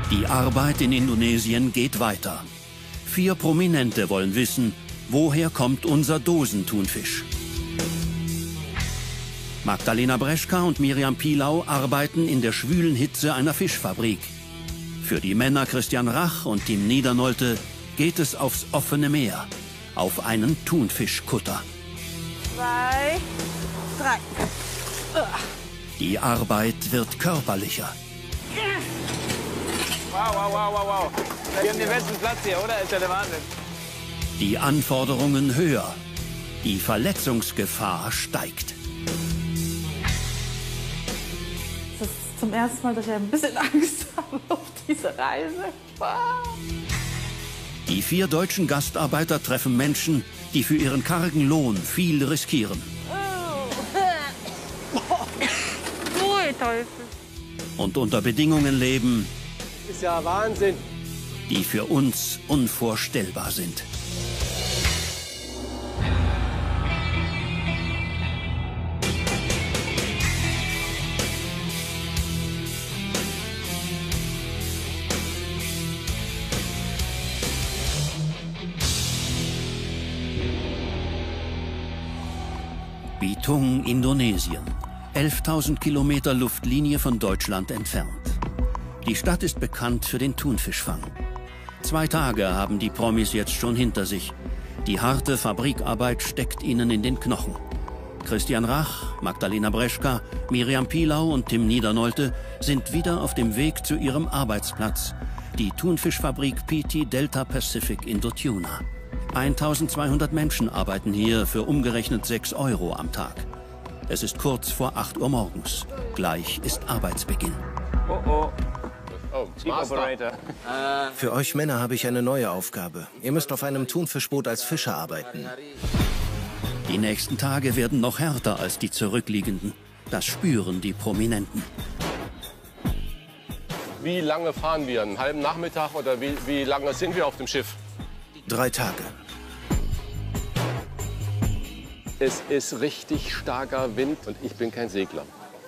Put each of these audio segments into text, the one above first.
Die Arbeit in Indonesien geht weiter. 4 Prominente wollen wissen, woher kommt unser Dosenthunfisch. Magdalena Breschka und Miriam Pilau arbeiten in der schwülen Hitze einer Fischfabrik. Für die Männer Christian Rach und Tim Niedernolte geht es aufs offene Meer, auf einen Thunfischkutter. 2, 3. Die Arbeit wird körperlicher. Wow. Wir haben den besten Platz hier, oder? Ist ja der Wahnsinn. Die Anforderungen höher. Die Verletzungsgefahr steigt. Das ist zum ersten Mal, dass ich ein bisschen Angst habe auf diese Reise. Die 4 deutschen Gastarbeiter treffen Menschen, die für ihren kargen Lohn viel riskieren. Und unter Bedingungen leben, ist ja Wahnsinn, die für uns unvorstellbar sind. Bitung, Indonesien. 11.000 Kilometer Luftlinie von Deutschland entfernt. Die Stadt ist bekannt für den Thunfischfang. 2 Tage haben die Promis jetzt schon hinter sich. Die harte Fabrikarbeit steckt ihnen in den Knochen. Christian Rach, Magdalena Breschka, Miriam Pilau und Tim Niedernolte sind wieder auf dem Weg zu ihrem Arbeitsplatz, die Thunfischfabrik PT Delta Pacific Indotuna. 1200 Menschen arbeiten hier für umgerechnet 6 Euro am Tag. Es ist kurz vor 8 Uhr morgens. Gleich ist Arbeitsbeginn. Oh, Operator. Für euch Männer habe ich eine neue Aufgabe. Ihr müsst auf einem Thunfischboot als Fischer arbeiten. Die nächsten Tage werden noch härter als die zurückliegenden. Das spüren die Prominenten. Wie lange fahren wir? Einen halben Nachmittag oder wie lange sind wir auf dem Schiff? 3 Tage. Es ist richtig starker Wind und ich bin kein Segler.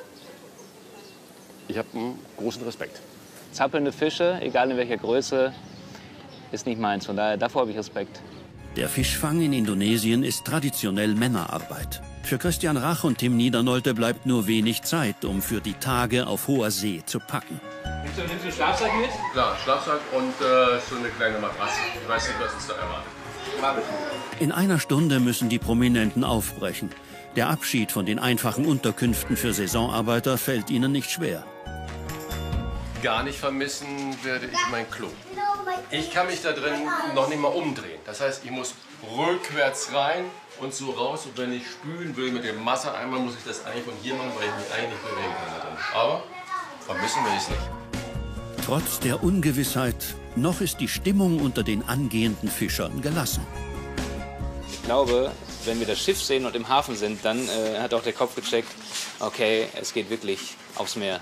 Ich habe einen großen Respekt. Zappelnde Fische, egal in welcher Größe, ist nicht meins. Von daher, davor habe ich Respekt. Der Fischfang in Indonesien ist traditionell Männerarbeit. Für Christian Rach und Tim Niedernolte bleibt nur wenig Zeit, um für die Tage auf hoher See zu packen. Nimmst du einen Schlafsack mit? Klar, Schlafsack und so eine kleine Matratze. Ich weiß nicht, was uns da erwartet. In einer Stunde müssen die Prominenten aufbrechen. Der Abschied von den einfachen Unterkünften für Saisonarbeiter fällt ihnen nicht schwer. Gar nicht vermissen werde ich mein Klo. Ich kann mich da drin noch nicht mal umdrehen. Das heißt, ich muss rückwärts rein und so raus. Und wenn ich spülen will mit dem Wassereimer, muss ich das eigentlich von hier machen, weil ich mich eigentlich nicht bewegen kann da drin. Aber vermissen will ich es nicht. Trotz der Ungewissheit, noch ist die Stimmung unter den angehenden Fischern gelassen. Ich glaube, wenn wir das Schiff sehen und im Hafen sind, dann hat auch der Kopf gecheckt, okay, es geht wirklich aufs Meer.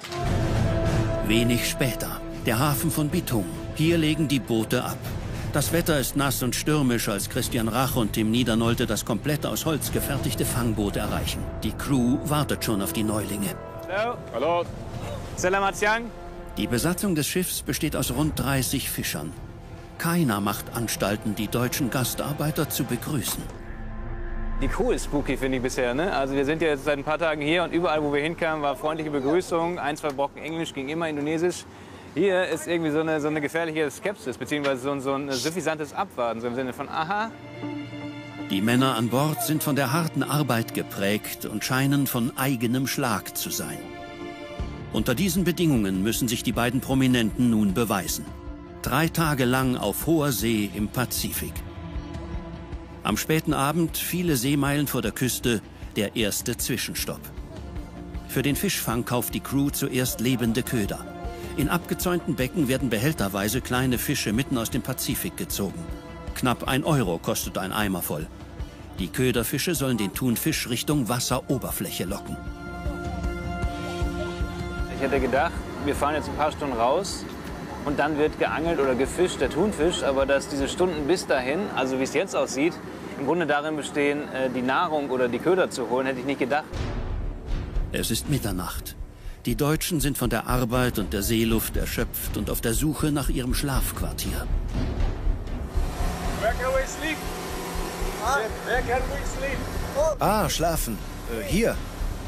Wenig später, der Hafen von Bitung. Hier legen die Boote ab. Das Wetter ist nass und stürmisch, als Christian Rach und Tim Niedernolte das komplett aus Holz gefertigte Fangboot erreichen. Die Crew wartet schon auf die Neulinge. Hallo. Hallo. Selamat siang. Die Besatzung des Schiffs besteht aus rund 30 Fischern. Keiner macht Anstalten, die deutschen Gastarbeiter zu begrüßen. Die Crew ist spooky, finde ich bisher. Ne? Also wir sind ja jetzt seit ein paar Tagen hier und überall, wo wir hinkamen, war freundliche Begrüßung. 1, 2 Brocken Englisch, ging immer Indonesisch. Hier ist irgendwie so eine gefährliche Skepsis, beziehungsweise so ein suffisantes Abwarten, so im Sinne von aha. Die Männer an Bord sind von der harten Arbeit geprägt und scheinen von eigenem Schlag zu sein. Unter diesen Bedingungen müssen sich die beiden Prominenten nun beweisen. 3 Tage lang auf hoher See im Pazifik. Am späten Abend, viele Seemeilen vor der Küste, der erste Zwischenstopp. Für den Fischfang kauft die Crew zuerst lebende Köder. In abgezäunten Becken werden behälterweise kleine Fische mitten aus dem Pazifik gezogen. Knapp 1 Euro kostet ein Eimer voll. Die Köderfische sollen den Thunfisch Richtung Wasseroberfläche locken. Ich hätte gedacht, wir fahren jetzt ein paar Stunden raus und dann wird geangelt oder gefischt, der Thunfisch. Aber dass diese Stunden bis dahin, also wie es jetzt aussieht, im Grunde darin bestehen, die Nahrung oder die Köder zu holen, hätte ich nicht gedacht. Es ist Mitternacht. Die Deutschen sind von der Arbeit und der Seeluft erschöpft und auf der Suche nach ihrem Schlafquartier. Where can we sleep? Where can we sleep? Ah, schlafen. Hier.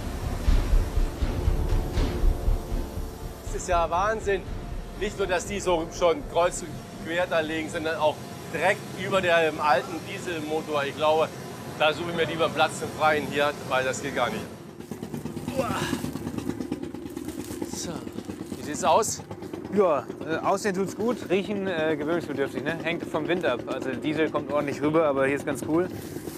Es ist ja Wahnsinn. Nicht nur, dass die so schon kreuz und quer da liegen, sondern auch direkt über dem alten Dieselmotor. Ich glaube, da suche ich mir lieber Platz im Freien hier, weil das geht gar nicht. So. Wie sieht's aus? Ja, aussehen tut's gut, riechen gewöhnungsbedürftig, ne? Hängt vom Wind ab. Also Diesel kommt ordentlich rüber, aber hier ist ganz cool.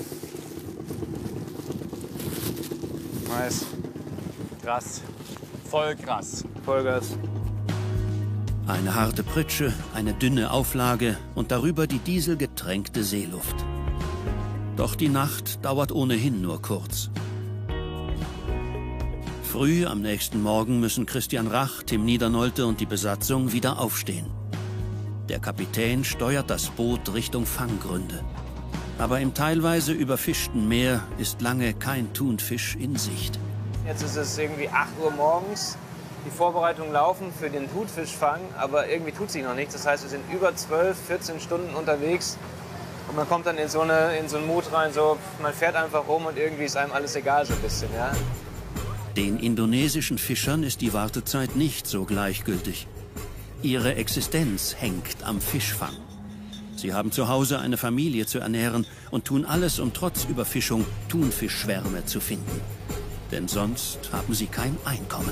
Nice. Krass. Voll krass. Vollgas. Eine harte Pritsche, eine dünne Auflage und darüber die dieselgetränkte Seeluft. Doch die Nacht dauert ohnehin nur kurz. Früh am nächsten Morgen müssen Christian Rach, Tim Niedernolte und die Besatzung wieder aufstehen. Der Kapitän steuert das Boot Richtung Fanggründe. Aber im teilweise überfischten Meer ist lange kein Thunfisch in Sicht. Jetzt ist es irgendwie 8 Uhr morgens. Die Vorbereitungen laufen für den Thunfischfang, aber irgendwie tut sich noch nichts. Das heißt, wir sind über 12, 14 Stunden unterwegs. Und man kommt dann in so einen Mut rein, so, man fährt einfach rum und irgendwie ist einem alles egal so ein bisschen, ja. Den indonesischen Fischern ist die Wartezeit nicht so gleichgültig. Ihre Existenz hängt am Fischfang. Sie haben zu Hause eine Familie zu ernähren und tun alles, um trotz Überfischung Thunfischschwärme zu finden. Denn sonst haben sie kein Einkommen.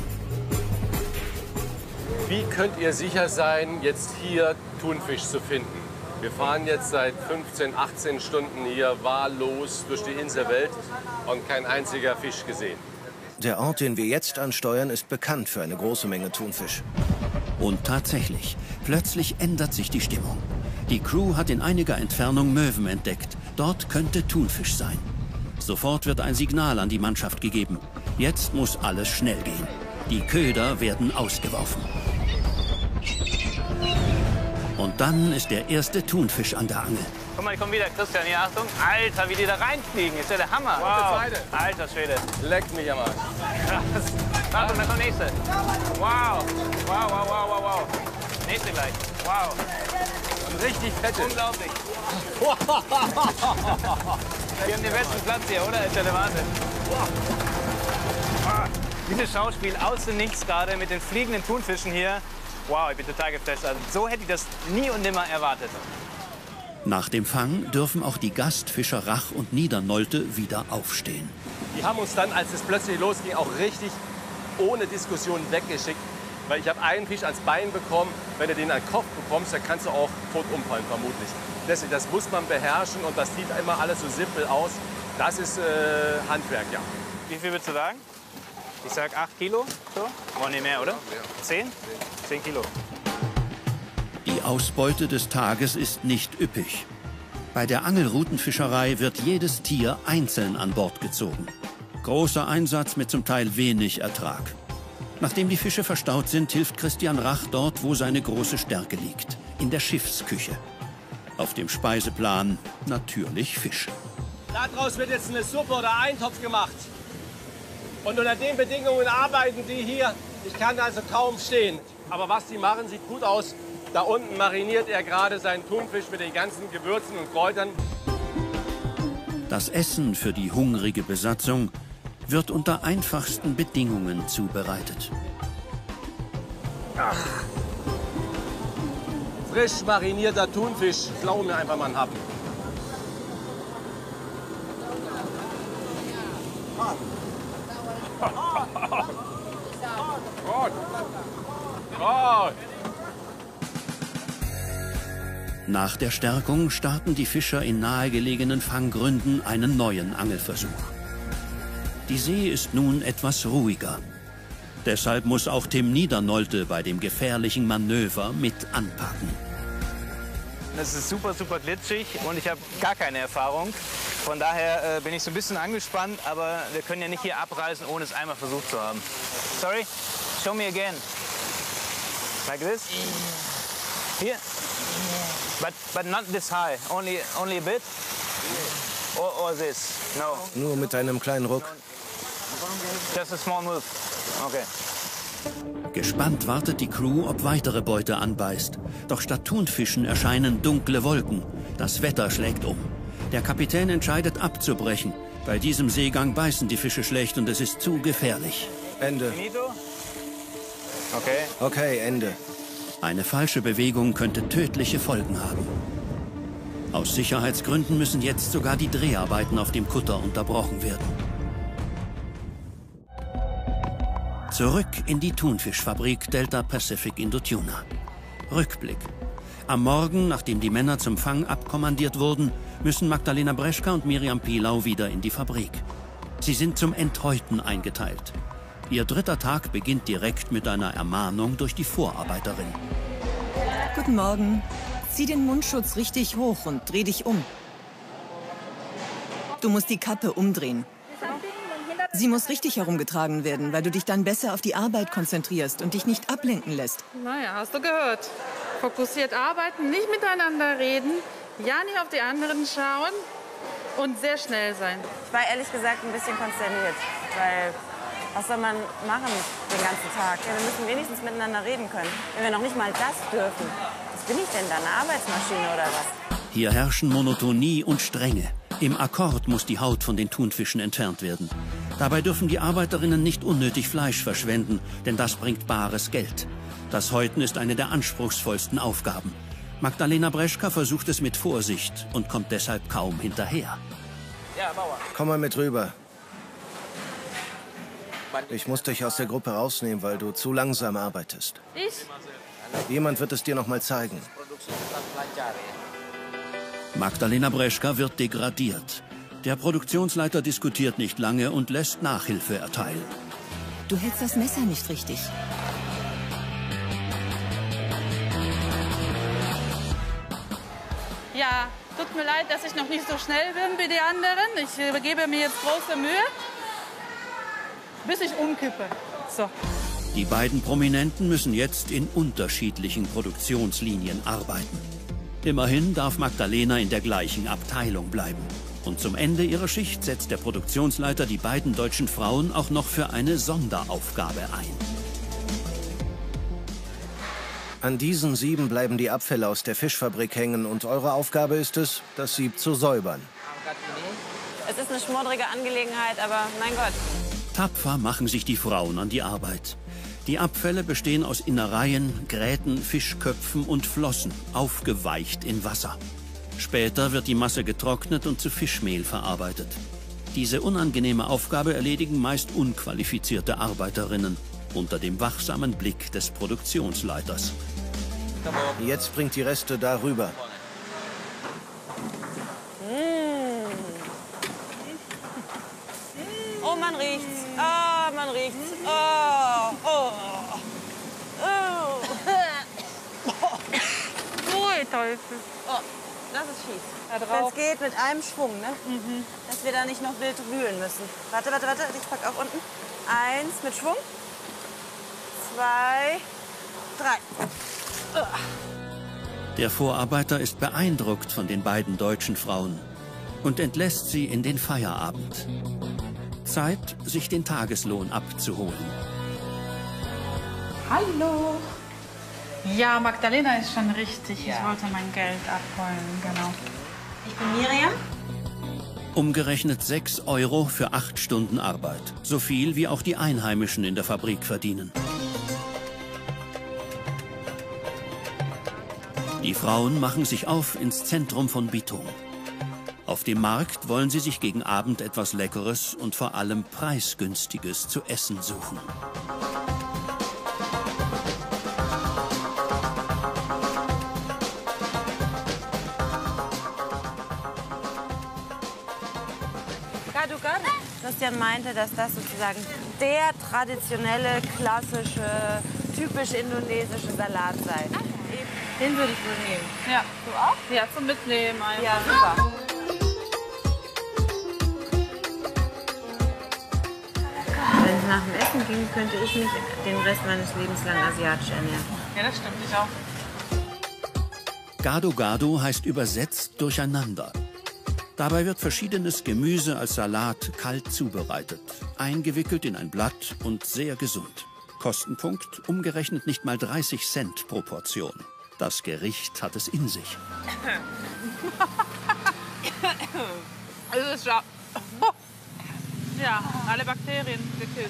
Wie könnt ihr sicher sein, jetzt hier Thunfisch zu finden? Wir fahren jetzt seit 15, 18 Stunden hier wahllos durch die Inselwelt und kein einziger Fisch gesehen. Der Ort, den wir jetzt ansteuern, ist bekannt für eine große Menge Thunfisch. Und tatsächlich, plötzlich ändert sich die Stimmung. Die Crew hat in einiger Entfernung Möwen entdeckt. Dort könnte Thunfisch sein. Sofort wird ein Signal an die Mannschaft gegeben. Jetzt muss alles schnell gehen. Die Köder werden ausgeworfen. Und dann ist der erste Thunfisch an der Angel. Guck mal, ich komme wieder, Christian, hier, Achtung. Alter, wie die da reinfliegen, ist ja der Hammer. Wow. Alter Schwede. Leckt mich am Arsch. Krass. Achtung, da kommt der nächste. Wow. Wow, wow, wow, wow, wow. Nächste gleich. Wow. Und richtig fette. Unglaublich. Wir haben den besten Platz hier, oder? Ist ja der Wahnsinn. Dieses Schauspiel aus dem Nichts gerade mit den fliegenden Thunfischen hier. Wow, ich bin total geflasht. Also, so hätte ich das nie und nimmer erwartet. Nach dem Fang dürfen auch die Gastfischer Rach und Niedernolte wieder aufstehen. Die haben uns dann, als es plötzlich losging, auch richtig ohne Diskussion weggeschickt. Weil ich habe einen Fisch als Bein bekommen. Wenn du den an den Kopf bekommst, dann kannst du auch tot umfallen, vermutlich. Deswegen, das muss man beherrschen und das sieht immer alles so simpel aus. Das ist Handwerk, ja. Wie viel würdest du sagen? Ich sag 8 Kilo. So? Oh, nicht mehr, oder? 10? 10 Kilo. Die Ausbeute des Tages ist nicht üppig. Bei der Angelroutenfischerei wird jedes Tier einzeln an Bord gezogen. Großer Einsatz mit zum Teil wenig Ertrag. Nachdem die Fische verstaut sind, hilft Christian Rach dort, wo seine große Stärke liegt. In der Schiffsküche. Auf dem Speiseplan natürlich Fisch. Daraus wird jetzt eine Suppe oder Eintopf gemacht. Und unter den Bedingungen arbeiten die hier. Ich kann also kaum stehen. Aber was die machen, sieht gut aus. Da unten mariniert er gerade seinen Thunfisch mit den ganzen Gewürzen und Kräutern. Das Essen für die hungrige Besatzung wird unter einfachsten Bedingungen zubereitet. Ach. Frisch marinierter Thunfisch. Klau mir einfach mal einen Happen. Nach der Stärkung starten die Fischer in nahegelegenen Fanggründen einen neuen Angelversuch. Die See ist nun etwas ruhiger. Deshalb muss auch Tim Niedernolte bei dem gefährlichen Manöver mit anpacken. Das ist super, super glitschig und ich habe gar keine Erfahrung. Von daher bin ich so ein bisschen angespannt, aber wir können ja nicht hier abreisen, ohne es einmal versucht zu haben. Sorry, show me again. Like this? Here? But not this high, only a bit? Or this? No. Nur mit einem kleinen Ruck. Just a small move. Okay. Gespannt wartet die Crew, ob weitere Beute anbeißt. Doch statt Thunfischen erscheinen dunkle Wolken. Das Wetter schlägt um. Der Kapitän entscheidet abzubrechen. Bei diesem Seegang beißen die Fische schlecht und es ist zu gefährlich. Ende. Okay. Okay, Ende. Eine falsche Bewegung könnte tödliche Folgen haben. Aus Sicherheitsgründen müssen jetzt sogar die Dreharbeiten auf dem Kutter unterbrochen werden. Zurück in die Thunfischfabrik Delta Pacific Indotuna. Rückblick. Am Morgen, nachdem die Männer zum Fang abkommandiert wurden, müssen Magdalena Breschka und Miriam Pilau wieder in die Fabrik. Sie sind zum Enthäuten eingeteilt. Ihr dritter Tag beginnt direkt mit einer Ermahnung durch die Vorarbeiterin. Guten Morgen. Zieh den Mundschutz richtig hoch und dreh dich um. Du musst die Kappe umdrehen. Sie muss richtig herumgetragen werden, weil du dich dann besser auf die Arbeit konzentrierst und dich nicht ablenken lässt. Naja, hast du gehört. Fokussiert arbeiten, nicht miteinander reden, ja nicht auf die anderen schauen und sehr schnell sein. Ich war ehrlich gesagt ein bisschen konsterniert, weil was soll man machen den ganzen Tag? Ja, wir müssen wenigstens miteinander reden können. Wenn wir noch nicht mal das dürfen, was bin ich denn da, eine Arbeitsmaschine oder was? Hier herrschen Monotonie und Strenge. Im Akkord muss die Haut von den Thunfischen entfernt werden. Dabei dürfen die Arbeiterinnen nicht unnötig Fleisch verschwenden, denn das bringt bares Geld. Das Häuten ist eine der anspruchsvollsten Aufgaben. Magdalena Breschka versucht es mit Vorsicht und kommt deshalb kaum hinterher. Komm mal mit rüber. Ich muss dich aus der Gruppe rausnehmen, weil du zu langsam arbeitest. Ich? Jemand wird es dir noch mal zeigen. Magdalena Breschka wird degradiert. Der Produktionsleiter diskutiert nicht lange und lässt Nachhilfe erteilen. Du hältst das Messer nicht richtig. Ja, tut mir leid, dass ich noch nicht so schnell bin wie die anderen. Ich gebe mir jetzt große Mühe, bis ich umkippe. So. Die beiden Prominenten müssen jetzt in unterschiedlichen Produktionslinien arbeiten. Immerhin darf Magdalena in der gleichen Abteilung bleiben. Und zum Ende ihrer Schicht setzt der Produktionsleiter die beiden deutschen Frauen auch noch für eine Sonderaufgabe ein. An diesen Sieben bleiben die Abfälle aus der Fischfabrik hängen und eure Aufgabe ist es, das Sieb zu säubern. Es ist eine schmuddrige Angelegenheit, aber mein Gott. Tapfer machen sich die Frauen an die Arbeit. Die Abfälle bestehen aus Innereien, Gräten, Fischköpfen und Flossen, aufgeweicht in Wasser. Später wird die Masse getrocknet und zu Fischmehl verarbeitet. Diese unangenehme Aufgabe erledigen meist unqualifizierte Arbeiterinnen unter dem wachsamen Blick des Produktionsleiters. Jetzt bringt die Reste darüber. Oh, man riecht's. Ah, man riecht's. Oh, oh. Oh. Ui, Teufel. Oh, das ist fies. Da Wenn drauf. es geht, mit einem Schwung, ne? Dass wir da nicht noch wild wühlen müssen. Warte, warte, warte. Ich pack auch unten. 1 mit Schwung. 2, 3. Der Vorarbeiter ist beeindruckt von den beiden deutschen Frauen und entlässt sie in den Feierabend. Zeit, sich den Tageslohn abzuholen. Hallo. Ja, Magdalena ist schon richtig. Ich wollte mein Geld abholen, genau. Ich bin Miriam. Umgerechnet 6 € für 8 Stunden Arbeit. So viel wie auch die Einheimischen in der Fabrik verdienen. Die Frauen machen sich auf ins Zentrum von Bitung. Auf dem Markt wollen sie sich gegen Abend etwas Leckeres und vor allem Preisgünstiges zu essen suchen. Christian meinte, dass das sozusagen der traditionelle, klassische, typisch indonesische Salat sei. Den würde ich wohl nehmen. Ja. Du auch? Ja, zum Mitnehmen einfach. Ja, super. Wenn es nach dem Essen ging, könnte ich mich den Rest meines Lebens lang asiatisch ernähren. Ja, das stimmt, ich auch. Gado-Gado heißt übersetzt durcheinander. Dabei wird verschiedenes Gemüse als Salat kalt zubereitet, eingewickelt in ein Blatt und sehr gesund. Kostenpunkt umgerechnet nicht mal 30 Cent pro Portion. Das Gericht hat es in sich. Es ist ja, ja, alle Bakterien gekillt.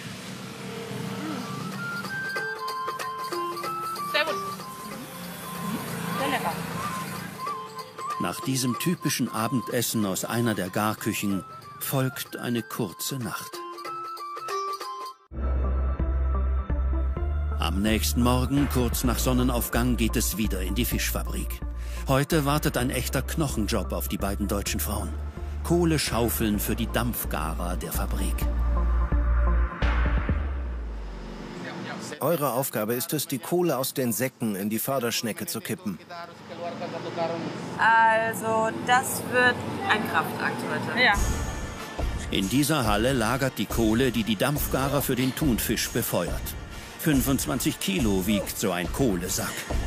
Sehr gut. Sehr lecker. Nach diesem typischen Abendessen aus einer der Garküchen folgt eine kurze Nacht. Am nächsten Morgen, kurz nach Sonnenaufgang, geht es wieder in die Fischfabrik. Heute wartet ein echter Knochenjob auf die beiden deutschen Frauen. Kohle schaufeln für die Dampfgarer der Fabrik. Eure Aufgabe ist es, die Kohle aus den Säcken in die Förderschnecke zu kippen. Also, das wird ein Kraftakt heute. Ja. In dieser Halle lagert die Kohle, die die Dampfgarer für den Thunfisch befeuert. 25 Kilo wiegt so ein Kohlesack.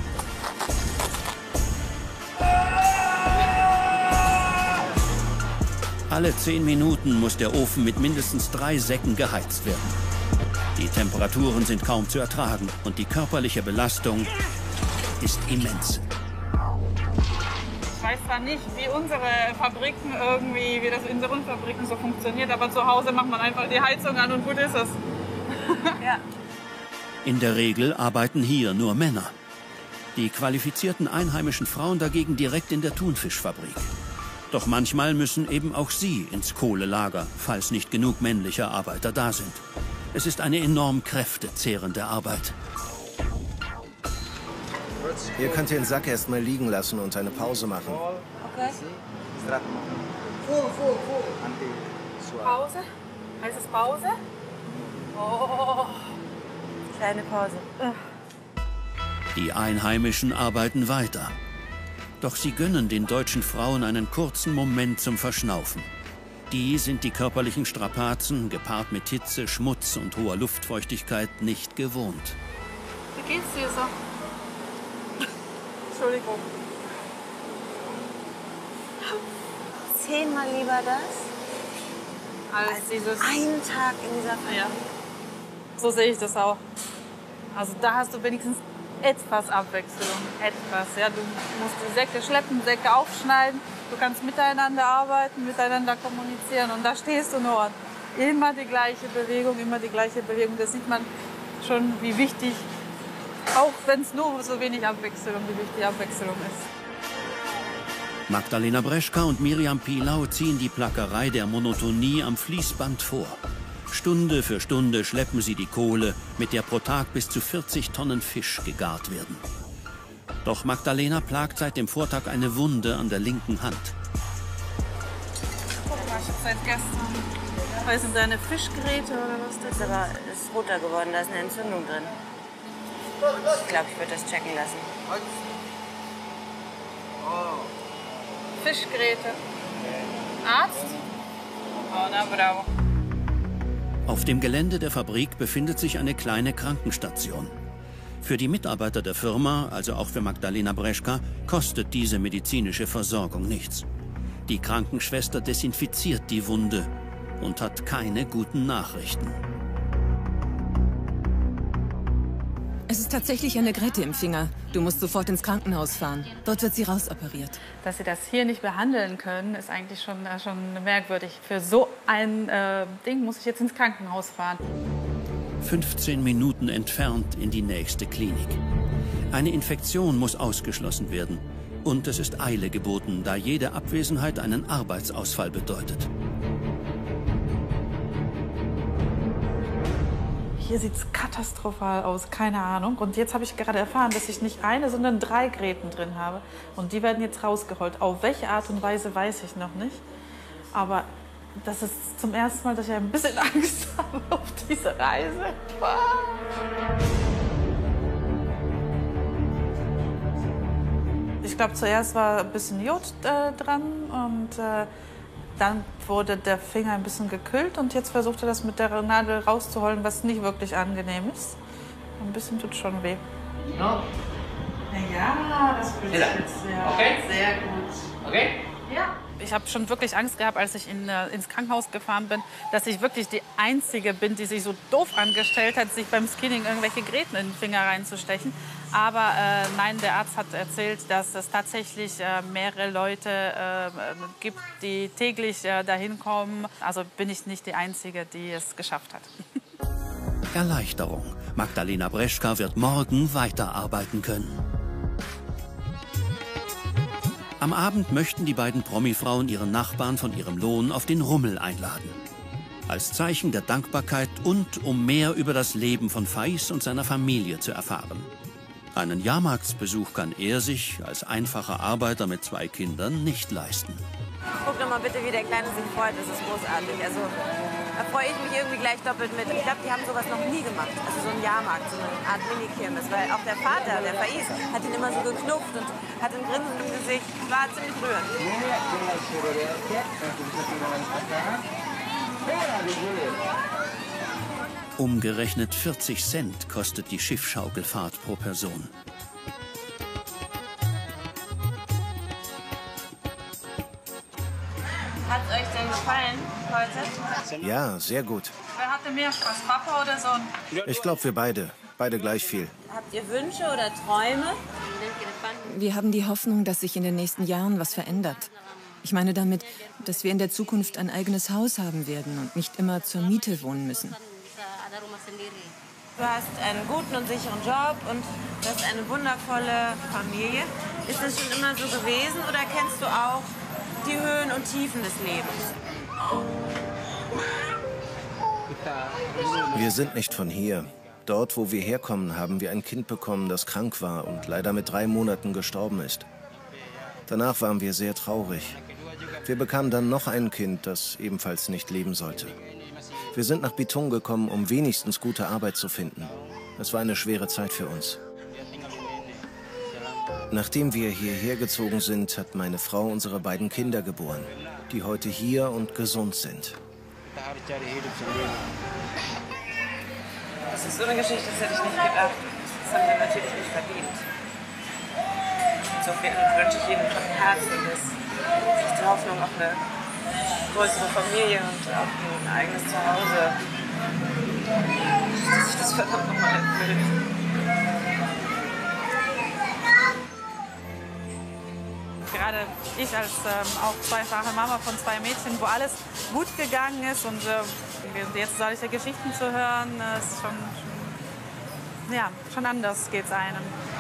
Alle 10 Minuten muss der Ofen mit mindestens 3 Säcken geheizt werden. Die Temperaturen sind kaum zu ertragen und die körperliche Belastung ist immens. Ich weiß zwar nicht, wie unsere Fabriken irgendwie, wie das in unseren Fabriken so funktioniert, aber zu Hause macht man einfach die Heizung an und gut ist es. Ja. In der Regel arbeiten hier nur Männer. Die qualifizierten einheimischen Frauen dagegen direkt in der Thunfischfabrik. Doch manchmal müssen eben auch sie ins Kohlelager, falls nicht genug männliche Arbeiter da sind. Es ist eine enorm kräftezehrende Arbeit. Ihr könnt den Sack erst mal liegen lassen und eine Pause machen. Okay. Pause? Heißt es Pause? Oh. Kleine Pause. Die Einheimischen arbeiten weiter. Doch sie gönnen den deutschen Frauen einen kurzen Moment zum Verschnaufen. Die sind die körperlichen Strapazen, gepaart mit Hitze, Schmutz und hoher Luftfeuchtigkeit, nicht gewohnt. Wie geht's dir so? Entschuldigung. 10-mal lieber das, Als dieses... einen Tag in dieser Fabrik. Ja. So sehe ich das auch. Also da hast du wenigstens etwas Abwechslung. Etwas. Ja, du musst die Säcke schleppen, Säcke aufschneiden. Du kannst miteinander arbeiten, miteinander kommunizieren. Und da stehst du nur. Immer die gleiche Bewegung, immer die gleiche Bewegung. Das sieht man schon, wie wichtig, auch wenn es nur so wenig Abwechslung, wie wichtig Abwechslung ist. Magdalena Breschka und Miriam Pilau ziehen die Plackerei der Monotonie am Fließband vor. Stunde für Stunde schleppen sie die Kohle, mit der pro Tag bis zu 40 Tonnen Fisch gegart werden. Doch Magdalena plagt seit dem Vortag eine Wunde an der linken Hand. Guck mal, ich hab seit gestern. Was sind deine Fischgeräte oder was das ist? Aber es ist roter geworden, da ist eine Entzündung drin. Ich glaube, ich würde das checken lassen. Fischgeräte. Arzt? Oh, na bravo. Auf dem Gelände der Fabrik befindet sich eine kleine Krankenstation. Für die Mitarbeiter der Firma, also auch für Magdalena Breschka, kostet diese medizinische Versorgung nichts. Die Krankenschwester desinfiziert die Wunde und hat keine guten Nachrichten. Es ist tatsächlich eine Gräte im Finger. Du musst sofort ins Krankenhaus fahren. Dort wird sie rausoperiert. Dass sie das hier nicht behandeln können, ist eigentlich schon merkwürdig. Für so ein Ding muss ich jetzt ins Krankenhaus fahren. 15 Minuten entfernt in die nächste Klinik. Eine Infektion muss ausgeschlossen werden. Und es ist Eile geboten, da jede Abwesenheit einen Arbeitsausfall bedeutet. Hier sieht es katastrophal aus, keine Ahnung. Und jetzt habe ich gerade erfahren, dass ich nicht eine, sondern 3 Gräten drin habe. Und die werden jetzt rausgeholt. Auf welche Art und Weise, weiß ich noch nicht. Aber das ist zum ersten Mal, dass ich ein bisschen Angst habe auf diese Reise. Ich glaube, zuerst war ein bisschen Jod dran und dann wurde der Finger ein bisschen gekühlt und jetzt versucht er das mit der Nadel rauszuholen, was nicht wirklich angenehm ist. Ein bisschen tut schon weh. No? Ja, das fühlt sich jetzt sehr, Okay. sehr gut. Okay? Ja. Ich habe schon wirklich Angst gehabt, als ich ins Krankenhaus gefahren bin, dass ich wirklich die Einzige bin, die sich so doof angestellt hat, sich beim Skinning irgendwelche Gräten in den Finger reinzustechen. Aber nein, der Arzt hat erzählt, dass es tatsächlich mehrere Leute gibt, die täglich dahin kommen. Also bin ich nicht die Einzige, die es geschafft hat. Erleichterung. Magdalena Breschka wird morgen weiterarbeiten können. Am Abend möchten die beiden Promifrauen ihren Nachbarn von ihrem Lohn auf den Rummel einladen. Als Zeichen der Dankbarkeit und um mehr über das Leben von Faiz und seiner Familie zu erfahren. Einen Jahrmarktsbesuch kann er sich als einfacher Arbeiter mit 2 Kindern nicht leisten. Guck doch mal bitte, wie der Kleine sich freut. Das ist großartig. Also, da freue ich mich irgendwie gleich doppelt mit. Ich glaube, die haben sowas noch nie gemacht. Also so ein Jahrmarkt, so eine Art Mini-Kirmes. Weil auch der Vater, der Faiz, hat ihn immer so geknupft und hat ein Grinsen im Gesicht. War ziemlich rührend. Umgerechnet 40 Cent kostet die Schiffschaukelfahrt pro Person. Hat es euch denn gefallen heute? Ja, sehr gut. Wer hatte mehr Spaß, Papa oder Sohn? Ich glaube, wir beide. Beide gleich viel. Habt ihr Wünsche oder Träume? Wir haben die Hoffnung, dass sich in den nächsten Jahren was verändert. Ich meine damit, dass wir in der Zukunft ein eigenes Haus haben werden und nicht immer zur Miete wohnen müssen. Du hast einen guten und sicheren Job und du hast eine wundervolle Familie. Ist das schon immer so gewesen oder kennst du auch die Höhen und Tiefen des Lebens? Wir sind nicht von hier. Dort, wo wir herkommen, haben wir ein Kind bekommen, das krank war und leider mit 3 Monaten gestorben ist. Danach waren wir sehr traurig. Wir bekamen dann noch ein Kind, das ebenfalls nicht leben sollte. Wir sind nach Bitung gekommen, um wenigstens gute Arbeit zu finden. Es war eine schwere Zeit für uns. Nachdem wir hierher gezogen sind, hat meine Frau unsere beiden Kinder geboren, die heute hier und gesund sind. Das ist so eine Geschichte, das hätte ich nicht gedacht. Das haben wir natürlich nicht verdient. Insofern wünsche ich Ihnen von Herzen, dass sich die Hoffnung auf eine größere Familie und auf ein eigenes Zuhause, dass sich das verdammt nochmal erfüllt. Gerade ich als auch zweifache Mama von 2 Mädchen, wo alles gut gegangen ist und jetzt solche Geschichten zu hören, ist schon anders geht's einem.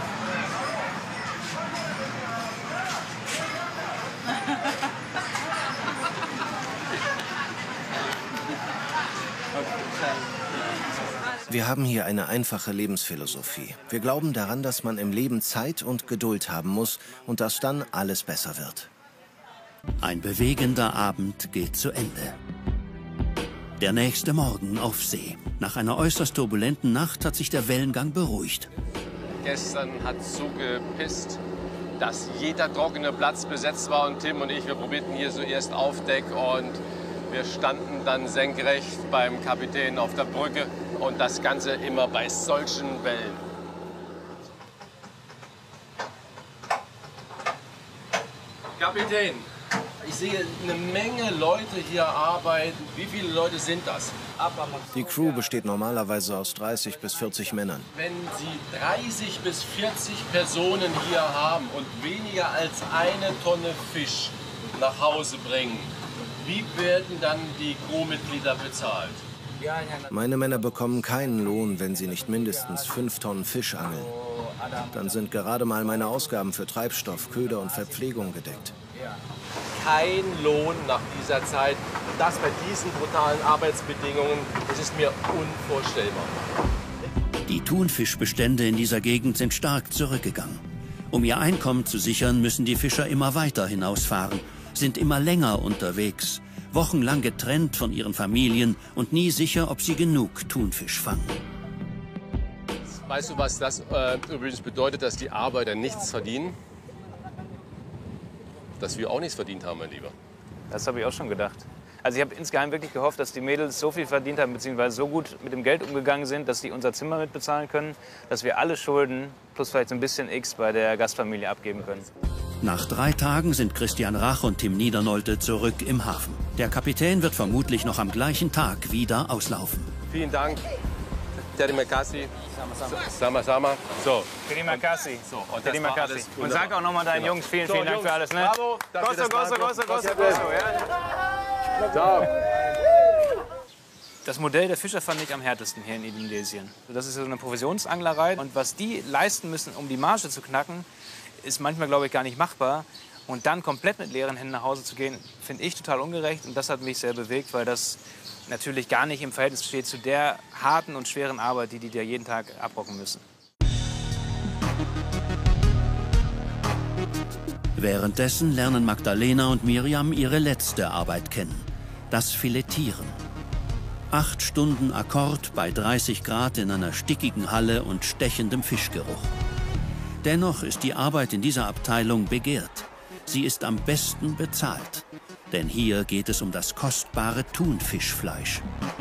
Wir haben hier eine einfache Lebensphilosophie. Wir glauben daran, dass man im Leben Zeit und Geduld haben muss und dass dann alles besser wird. Ein bewegender Abend geht zu Ende. Der nächste Morgen auf See. Nach einer äußerst turbulenten Nacht hat sich der Wellengang beruhigt. Gestern hat es so gepisst, dass jeder trockene Platz besetzt war. Und Tim und ich, wir probierten hier so erst auf Deck und wir standen dann senkrecht beim Kapitän auf der Brücke. Und das Ganze immer bei solchen Wellen. Kapitän, ich sehe eine Menge Leute hier arbeiten. Wie viele Leute sind das? Die Crew besteht normalerweise aus 30 bis 40 Männern. Wenn Sie 30 bis 40 Personen hier haben und weniger als 1 Tonne Fisch nach Hause bringen, wie werden dann die Crewmitglieder bezahlt? Meine Männer bekommen keinen Lohn, wenn sie nicht mindestens 5 Tonnen Fisch angeln. Dann sind gerade mal meine Ausgaben für Treibstoff, Köder und Verpflegung gedeckt. Kein Lohn nach dieser Zeit. Das bei diesen brutalen Arbeitsbedingungen, das ist mir unvorstellbar. Die Thunfischbestände in dieser Gegend sind stark zurückgegangen. Um ihr Einkommen zu sichern, müssen die Fischer immer weiter hinausfahren, sind immer länger unterwegs, wochenlang getrennt von ihren Familien und nie sicher, ob sie genug Thunfisch fangen. Weißt du, was das übrigens bedeutet, dass die Arbeiter nichts verdienen? Dass wir auch nichts verdient haben, mein Lieber. Das habe ich auch schon gedacht. Also ich habe insgeheim wirklich gehofft, dass die Mädels so viel verdient haben, beziehungsweise so gut mit dem Geld umgegangen sind, dass sie unser Zimmer mitbezahlen können, dass wir alle Schulden plus vielleicht so ein bisschen X bei der Gastfamilie abgeben können. Nach 3 Tagen sind Christian Rach und Tim Niedernolte zurück im Hafen. Der Kapitän wird vermutlich noch am gleichen Tag wieder auslaufen. Vielen Dank. Terima kasih. Sama. So. Terima kasih. So, und Terima das war kasih. alles Und sag auch nochmal deinen Jungs vielen Dank Jungs, für alles. Ne? Bravo. Gosso. Ja. Ciao. Das Modell der Fischer fand ich am härtesten hier in Indonesien. Das ist so eine Provisionsanglerei. Und was die leisten müssen, um die Marge zu knacken, ist manchmal, glaube ich, gar nicht machbar. Und dann komplett mit leeren Händen nach Hause zu gehen, finde ich total ungerecht. Und das hat mich sehr bewegt, weil das natürlich gar nicht im Verhältnis steht zu der harten und schweren Arbeit, die da jeden Tag abrocken müssen. Währenddessen lernen Magdalena und Miriam ihre letzte Arbeit kennen: das Filetieren. 8 Stunden Akkord bei 30 Grad in einer stickigen Halle und stechendem Fischgeruch. Dennoch ist die Arbeit in dieser Abteilung begehrt. Sie ist am besten bezahlt. Denn hier geht es um das kostbare Thunfischfleisch.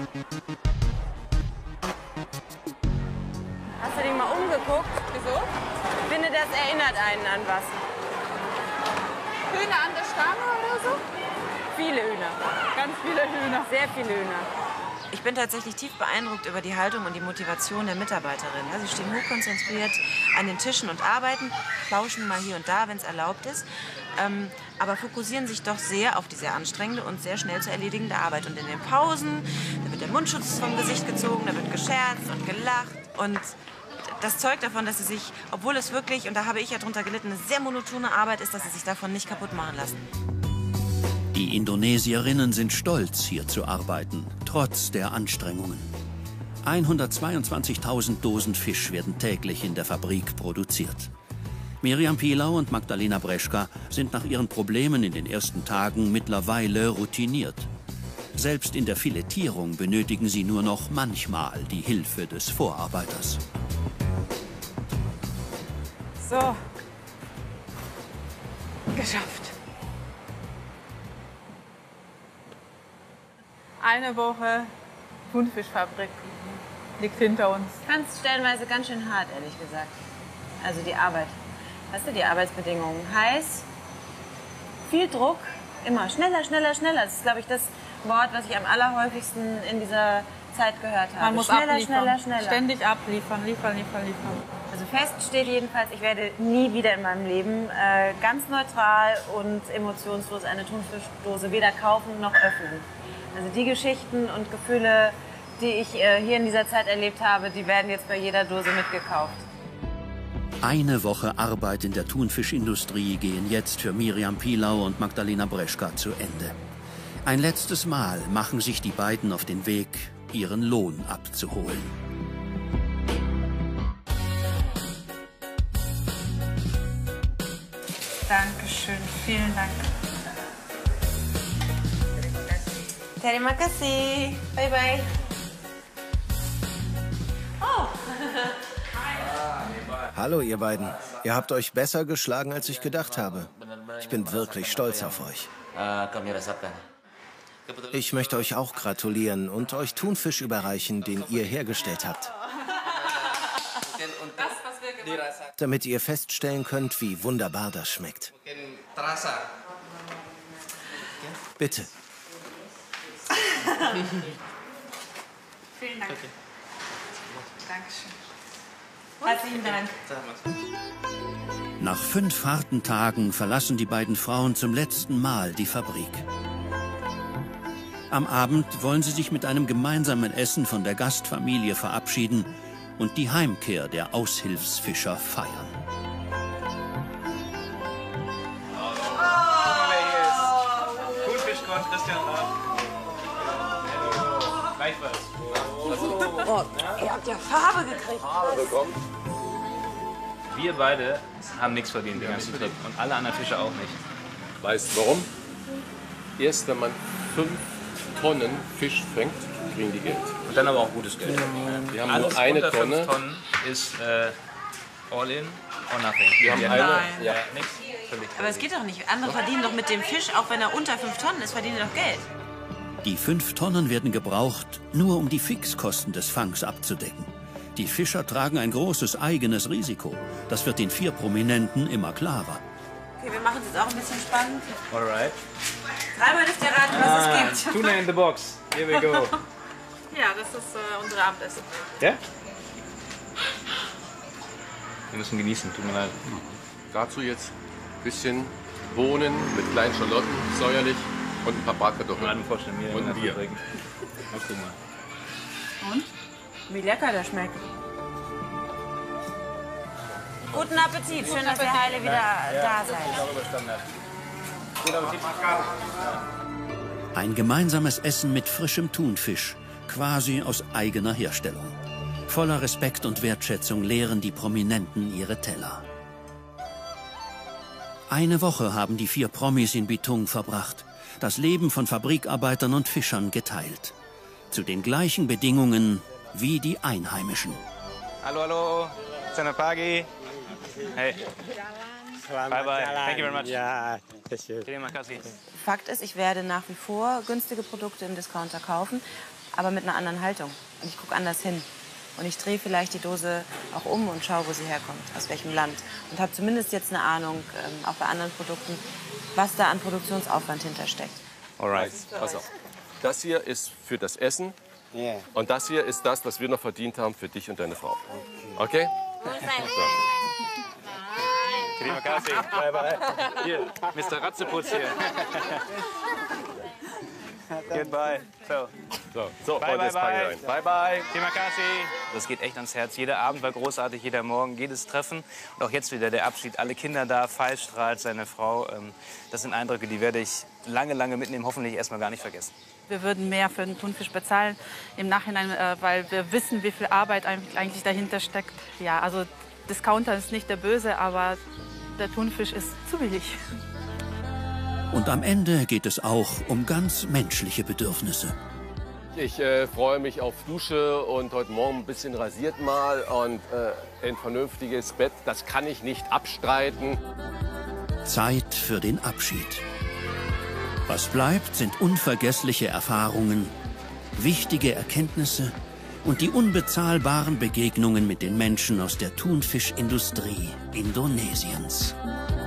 Hast du dich mal umgeguckt? Wieso? Ich finde, das erinnert einen an was. Hühner an der Stange oder so? Viele Hühner. Ganz viele Hühner. Sehr viele Hühner. Ich bin tatsächlich tief beeindruckt über die Haltung und die Motivation der Mitarbeiterinnen. Ja, sie stehen hochkonzentriert an den Tischen und arbeiten, plauschen mal hier und da, wenn es erlaubt ist, aber fokussieren sich doch sehr auf die sehr anstrengende und sehr schnell zu erledigende Arbeit. Und in den Pausen, da wird der Mundschutz vom Gesicht gezogen, da wird gescherzt und gelacht. Und das zeugt davon, dass sie sich, obwohl es wirklich, und da habe ich ja drunter gelitten, eine sehr monotone Arbeit ist, dass sie sich davon nicht kaputt machen lassen. Die Indonesierinnen sind stolz, hier zu arbeiten, trotz der Anstrengungen. 122.000 Dosen Fisch werden täglich in der Fabrik produziert. Miriam Pilau und Magdalena Breschka sind nach ihren Problemen in den ersten Tagen mittlerweile routiniert. Selbst in der Filetierung benötigen sie nur noch manchmal die Hilfe des Vorarbeiters. So. Geschafft. Eine Woche Thunfischfabrik liegt hinter uns. Ganz stellenweise ganz schön hart, ehrlich gesagt. Also die Arbeit. Weißt du, die Arbeitsbedingungen. Heiß, viel Druck, immer schneller. Das ist, glaube ich, das Wort, was ich am allerhäufigsten in dieser Zeit gehört habe. Man muss schneller. Ständig abliefern, liefern. Also fest steht jedenfalls, ich werde nie wieder in meinem Leben ganz neutral und emotionslos eine Thunfischdose weder kaufen noch öffnen. Also die Geschichten und Gefühle, die ich hier in dieser Zeit erlebt habe, die werden jetzt bei jeder Dose mitgekauft. Eine Woche Arbeit in der Thunfischindustrie gehen jetzt für Miriam Pilau und Magdalena Breschka zu Ende. Ein letztes Mal machen sich die beiden auf den Weg, ihren Lohn abzuholen. Dankeschön, vielen Dank. Terima kasih. Bye bye. Oh. Hallo ihr beiden. Ihr habt euch besser geschlagen, als ich gedacht habe. Ich bin wirklich stolz auf euch. Ich möchte euch auch gratulieren und euch Thunfisch überreichen, den ihr hergestellt habt. Damit ihr feststellen könnt, wie wunderbar das schmeckt. Bitte. Vielen Dank. Dankeschön. Herzlichen Dank. Nach 5 harten Tagen verlassen die beiden Frauen zum letzten Mal die Fabrik. Am Abend wollen sie sich mit einem gemeinsamen Essen von der Gastfamilie verabschieden und die Heimkehr der Aushilfsfischer feiern. Thunfischkorn, Christian Rach. Gleichfalls. Oh, ihr habt ja Farbe gekriegt. Wir beide haben nichts verdient den ganzen Trip und alle anderen Fischer auch nicht. Weißt du warum? Erst wenn man 5 Tonnen Fisch fängt, kriegen die Geld. Und dann aber auch gutes Geld. Wir haben Alles nur eine unter 5 Tonne. Tonnen ist all in or nothing. Wir haben eine. Ja. Nichts. Völlig Aber es geht doch nicht. Andere verdienen doch mit dem Fisch, auch wenn er unter 5 Tonnen ist, verdienen die doch Geld. Die 5 Tonnen werden gebraucht, nur um die Fixkosten des Fangs abzudecken. Die Fischer tragen ein großes eigenes Risiko. Das wird den 4 Prominenten immer klarer. Okay, wir machen es jetzt auch ein bisschen spannend. Alright. Dreimal dürft ihr raten, was es gibt. Tuna in the box. Here we go. Ja, das ist unser Abendessen. Ja? Wir müssen genießen, tut mir leid. Dazu jetzt ein bisschen Bohnen mit kleinen Schalotten, säuerlich und ein paar Bratkartoffeln. Und ein Bier. Und? Wie lecker der schmeckt. Guten Appetit. Schön, dass ihr heile wieder da seid. Ein gemeinsames Essen mit frischem Thunfisch, quasi aus eigener Herstellung. Voller Respekt und Wertschätzung leeren die Prominenten ihre Teller. Eine Woche haben die 4 Promis in Bitung verbracht, das Leben von Fabrikarbeitern und Fischern geteilt. Zu den gleichen Bedingungen wie die Einheimischen. Hallo, hallo. Senapagi. Hey. Bye, bye. Thank you very much. Ja, Terima kasih. Fakt ist, ich werde nach wie vor günstige Produkte im Discounter kaufen, aber mit einer anderen Haltung. Und ich gucke anders hin. Und ich drehe vielleicht die Dose auch um und schaue, wo sie herkommt, aus welchem Land. Und habe zumindest jetzt eine Ahnung, auch bei anderen Produkten, was da an Produktionsaufwand hintersteckt. Alright. Pass auf. Das hier ist für das Essen. Und das hier ist das, was wir noch verdient haben für dich und deine Frau. Okay? Terima kasih. Bye, bye. Hier, Mr. Ratzeputz hier. Goodbye. So, Bye, und jetzt bye, packen wir bye. ein. Bye, bye. Terima kasih. Das geht echt ans Herz. Jeder Abend war großartig, jeder Morgen, jedes Treffen. Und auch jetzt wieder der Abschied. Alle Kinder da, Fall strahlt, seine Frau. Das sind Eindrücke, die werde ich lange, lange mitnehmen. Hoffentlich erstmal gar nicht vergessen. Wir würden mehr für den Thunfisch bezahlen im Nachhinein, weil wir wissen, wie viel Arbeit eigentlich dahinter steckt. Ja, also Discounter ist nicht der Böse, aber der Thunfisch ist zu billig. Und am Ende geht es auch um ganz menschliche Bedürfnisse. Ich freue mich auf Dusche und heute Morgen ein bisschen rasiert mal und ein vernünftiges Bett. Das kann ich nicht abstreiten. Zeit für den Abschied. Was bleibt, sind unvergessliche Erfahrungen, wichtige Erkenntnisse und die unbezahlbaren Begegnungen mit den Menschen aus der Thunfischindustrie Indonesiens.